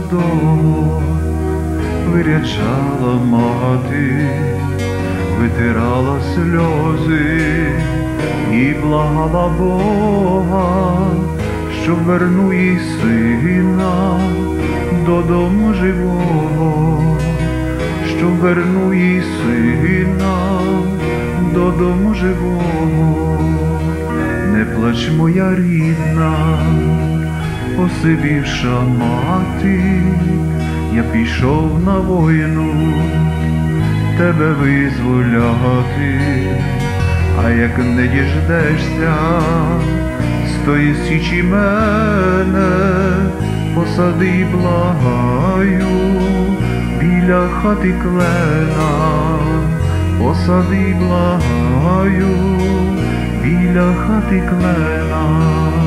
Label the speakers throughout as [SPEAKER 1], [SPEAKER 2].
[SPEAKER 1] молодого вирячала мати, витирала сльози і благала Бога, щоб вернув їй сина додому живого, щоб вернув їй сина додому живого. Не плач, моя рідна, посивівша мати, я пішов на війну тебе визволяти, а як не діждешся з тої січі мене, посади, благаю, біля хати клена, посади, благаю, біля хати клена.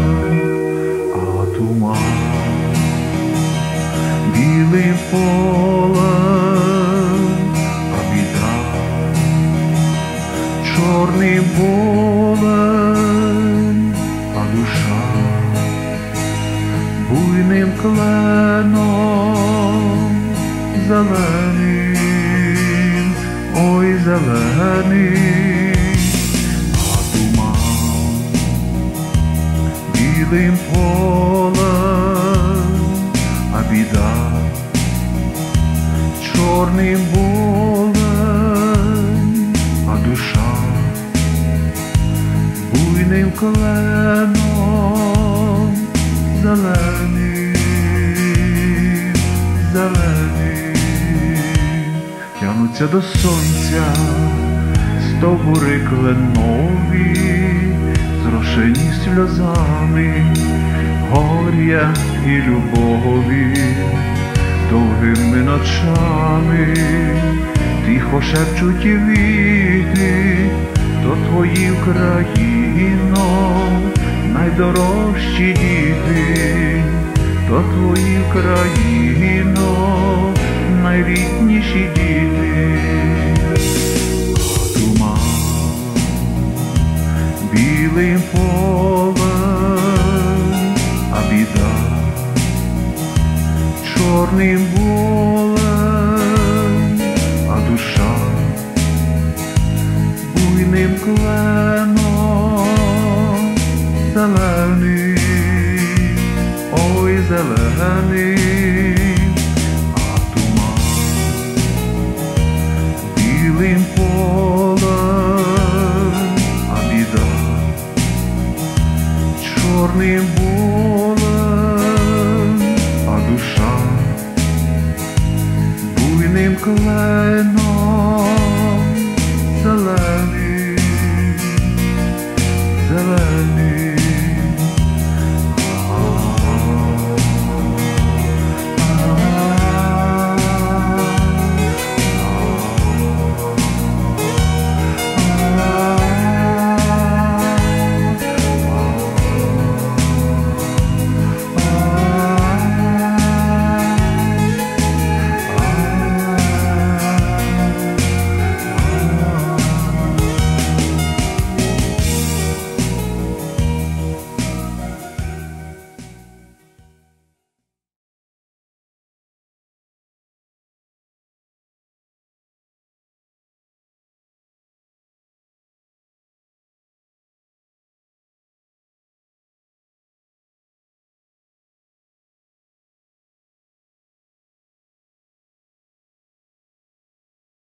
[SPEAKER 1] А туман білим полем, а біда чорним полем, а душа буйним кленом зеленим, ой зеленим. А туман білим полем, а біда чорним болем, а душа буйним кленом зеленим, зеленим. Тянуться до сонця стовбури кленові, зрошені сльозами горя і любові. Довгими ночами тихо шепчуть віти, то твої Україно найдорожчі діти, то твої Україно найрідніші діти. А туман білим полем, а біда чорним болем, а душа буйним кленом зеленим, ой зеленим. А туман білим полем, а біда чорним болем, а душа буйним кленом зеленим, зеленим.